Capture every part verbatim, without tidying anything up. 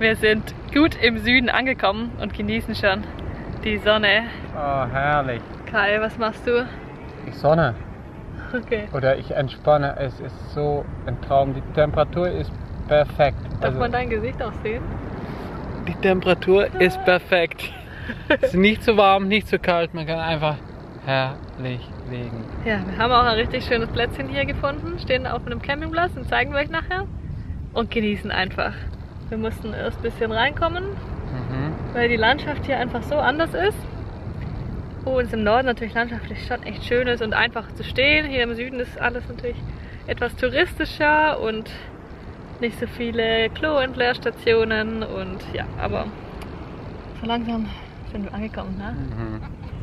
Wir sind gut im Süden angekommen und genießen schon die Sonne. Oh, herrlich. Kai, was machst du? Die Sonne. Okay. Oder ich entspanne. Es ist so ein Traum. Die Temperatur ist perfekt. Darf man dein Gesicht auch sehen? Die Temperatur ist perfekt. Es ist nicht zu warm, nicht zu kalt. Man kann einfach herrlich liegen. Ja, wir haben auch ein richtig schönes Plätzchen hier gefunden. Stehen auf einem Campingplatz und zeigen wir euch nachher. Und genießen einfach. Wir mussten erst ein bisschen reinkommen, mhm. weil die Landschaft hier einfach so anders ist. Wo es im Norden natürlich landschaftlich schon echt schön ist und einfach zu stehen. Hier im Süden ist alles natürlich etwas touristischer und nicht so viele Klo-Entleerstationen und ja, aber so langsam sind wir angekommen, ne? Mhm.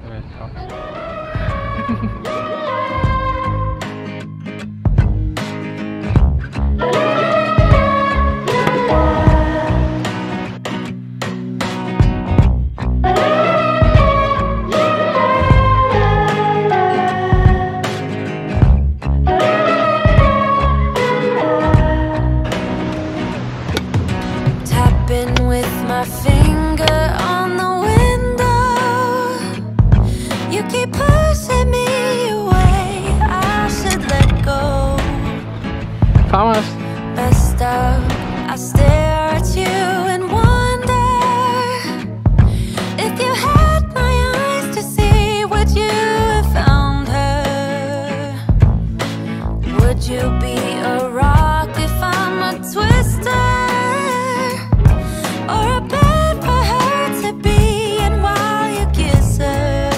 Farmers. Messed up, I stare at you and wonder if you had my eyes to see, would you have found her? Would you be a rock if I'm a twister, or a bed for her to be in while you kiss her?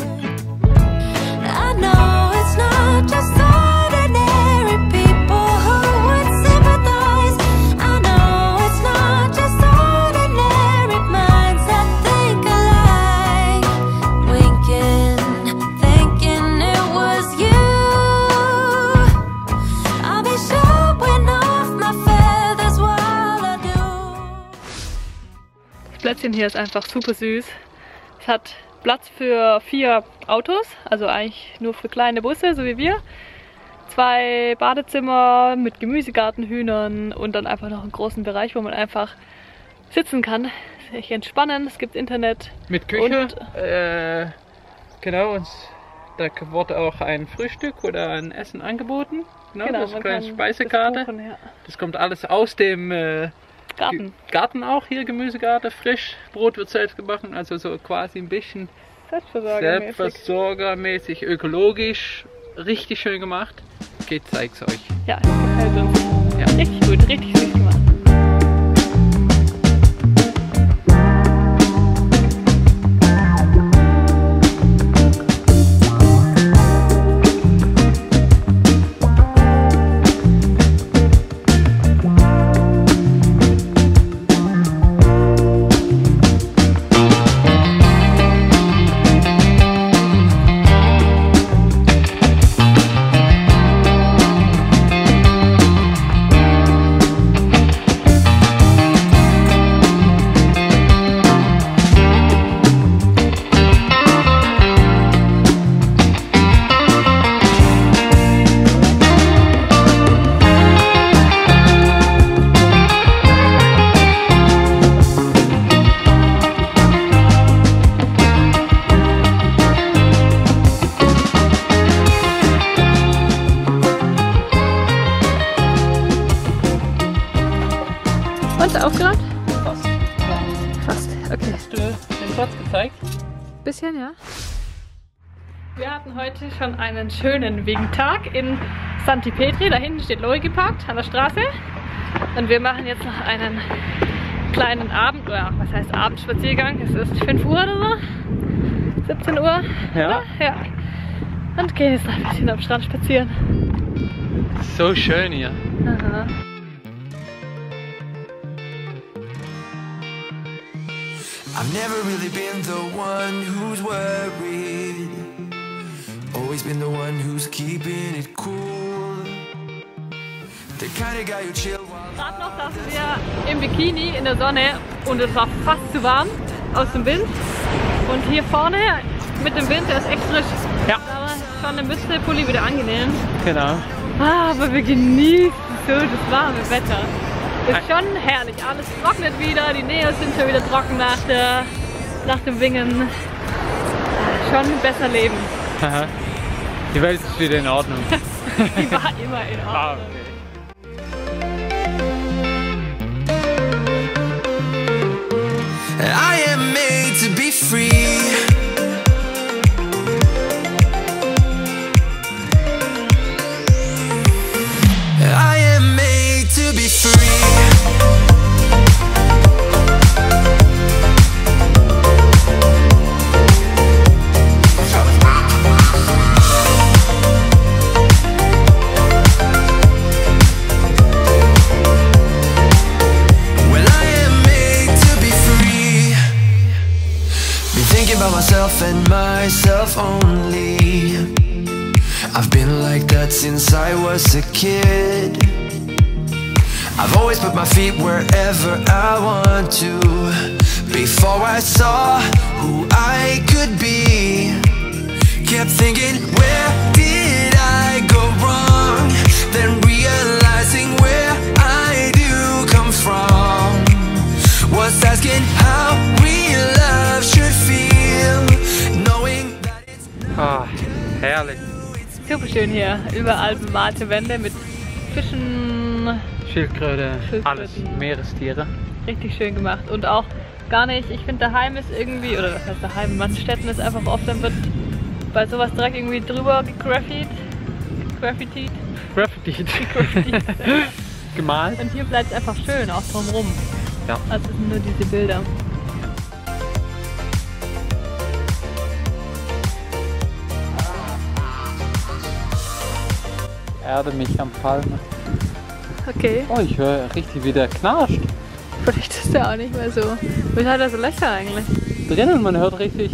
I know it's not just ordinary people who would sympathize. I know it's not just ordinary minds that think alike, winking, thinking it was you. I'll be showing off my feathers while I do. Das Plätzchen hier ist einfach super süß. Es hat Platz für vier Autos, also eigentlich nur für kleine Busse, so wie wir. Zwei Badezimmer mit Gemüsegarten, Hühnern und dann einfach noch einen großen Bereich, wo man einfach sitzen kann. Sich entspannen, es gibt Internet. Mit Küche. Und, äh, genau, und da wurde auch ein Frühstück oder ein Essen angeboten. Genau, genau, das ist eine kleine kann Speisekarte. das, Kuchen, ja. Das kommt alles aus dem äh, Garten. Garten auch hier, Gemüsegarten, frisch. Brot wird selbst gemacht, also so quasi ein bisschen Selbstversorgermäßig. Selbstversorgermäßig, ökologisch, richtig schön gemacht. Geht, zeig's euch. Ja, das gefällt uns. Ja. Richtig gut, richtig süß gemacht. Und aufgeräumt? Fast. Fast, okay. Hast du den Platz gezeigt? Bisschen, ja. Wir hatten heute schon einen schönen Wegentag in Santi Petri. Da hinten steht Lori geparkt an der Straße. Und wir machen jetzt noch einen kleinen Abend, oder was heißt Abendspaziergang? Es ist fünf Uhr oder so. siebzehn Uhr. Ja. Ja. Und gehen jetzt noch ein bisschen am Strand spazieren. So schön hier. Aha. I've never really been the one who's worried. Always been the one who's keeping it cool. The kind of guy who chill while Gerade noch saßen wir im Bikini in der Sonne und es war fast zu warm aus dem Wind. Und hier vorne mit dem Wind, der ist echt frisch. Ja. Aber schon ein bisschen Pulli wieder angenehm. Genau. Ah, aber wir genießen so das warme Wetter. Ist schon herrlich. Alles trocknet wieder, die Nähe sind schon wieder trocken nach, der, nach dem Wingen. Schon besser leben. Die Welt ist wieder in Ordnung. Die war immer in Ordnung. Ah, okay. I am made to be free. I am made to be free. Myself and myself only. I've been like that since I was a kid. I've always put my feet wherever I want to. Before I saw who I could be, kept thinking, where did I go wrong? Then realizing where I do come from, was asking how real love should feel. Ah, herrlich. Super schön hier. Überall bemalte Wände mit Fischen, Schildkröte, Schildkröten. alles Meerestiere. Richtig schön gemacht. Und auch gar nicht, ich finde daheim ist irgendwie, oder was heißt daheim, in manchen Städten ist einfach oft, dann wird bei sowas direkt irgendwie drüber gegraffitied. Graffitied. Graffitied. Graffitied. Gemalt. Und hier bleibt es einfach schön, auch drumherum. Ja. Also es sind nur diese Bilder. Erde mich am Palme. Okay. Oh, ich höre richtig, wie der knarscht. Vielleicht ist der auch nicht mehr so. Wie hat er so Löcher eigentlich? Drinnen, man hört richtig.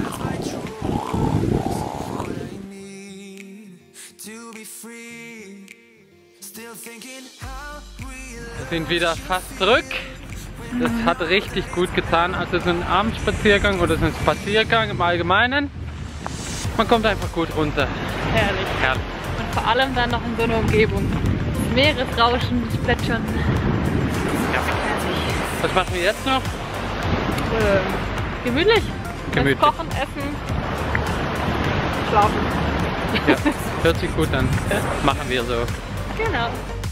Wir sind wieder fast zurück. Das hat richtig gut getan. Also so ein Abendspaziergang oder so ein Spaziergang im Allgemeinen. Man kommt einfach gut runter. Herrlich. Herrlich. Und vor allem dann noch in so einer Umgebung. Das Meeresrauschen, das Plätschern. Ja. Was machen wir jetzt noch? Ähm, gemütlich. Gemütlich. Das Kochen, Essen, Schlafen. Ja, hört sich gut an. Machen wir so. Genau.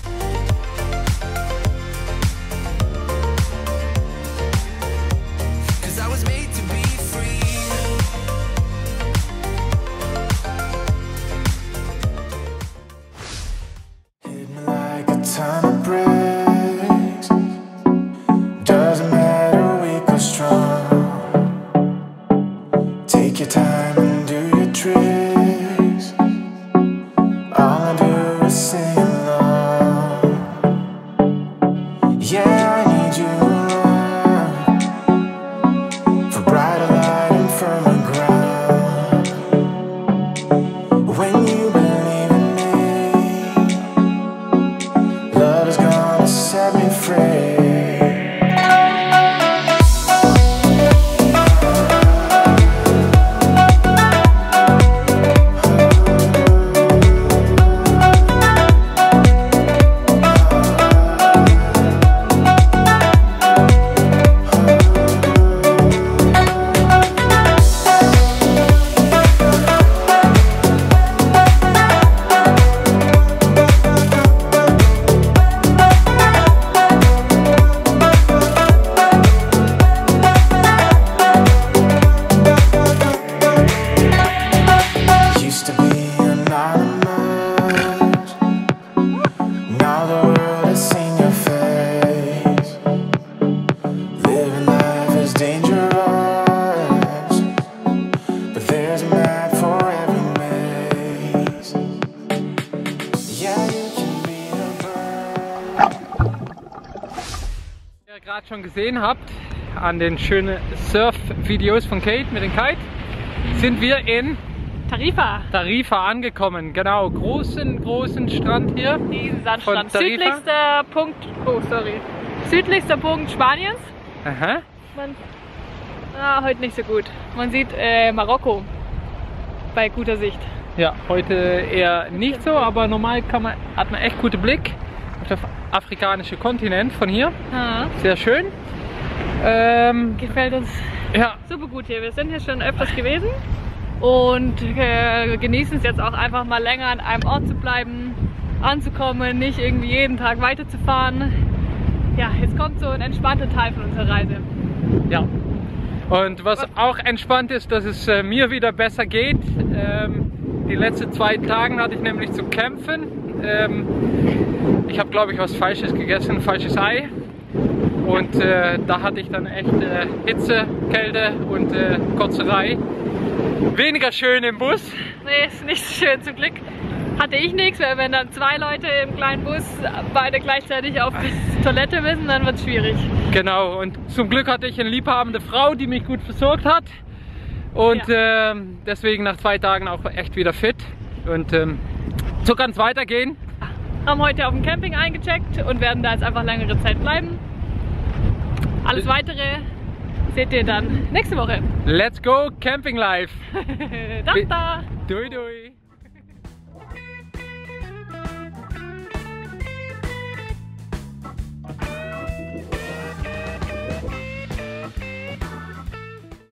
Gerade schon gesehen habt, an den schönen Surf-Videos von Kate mit dem Kite, sind wir in Tarifa. Tarifa angekommen. Genau, großen, großen Strand hier. Diesen Sandstrand. Südlichster Punkt, oh sorry, südlichster Punkt Spaniens. Aha. Man, ah, heute nicht so gut. Man sieht äh, Marokko bei guter Sicht. Ja, heute eher nicht so, aber normal kann man, hat man echt guten Blick der afrikanische Kontinent von hier. Ja. Sehr schön. Ähm, Gefällt uns ja. super gut hier. Wir sind hier schon öfters gewesen und äh, genießen es jetzt auch einfach mal länger an einem Ort zu bleiben, anzukommen, nicht irgendwie jeden Tag weiterzufahren. Ja, jetzt kommt so ein entspannter Teil von unserer Reise. Ja. Und was auch entspannt ist, dass es äh, mir wieder besser geht. Ähm, die letzten zwei Tage hatte ich nämlich zu kämpfen. Ähm, ich habe, glaube ich, was Falsches gegessen, ein falsches Ei. Und äh, da hatte ich dann echt äh, Hitze, Kälte und äh, Kotzerei. Weniger schön im Bus. Nee, ist nicht so schön, zum Glück hatte ich nichts, weil wenn dann zwei Leute im kleinen Bus beide gleichzeitig auf die Toilette müssen, dann wird es schwierig. Genau, und zum Glück hatte ich eine liebhabende Frau, die mich gut versorgt hat. Und ja. äh, deswegen nach zwei Tagen auch echt wieder fit. Und ähm, so kann es weitergehen. Haben heute auf dem Camping eingecheckt und werden da jetzt einfach längere Zeit bleiben. Alles Weitere seht ihr dann nächste Woche. Let's go Camping Life! Da, da! Dui, dui!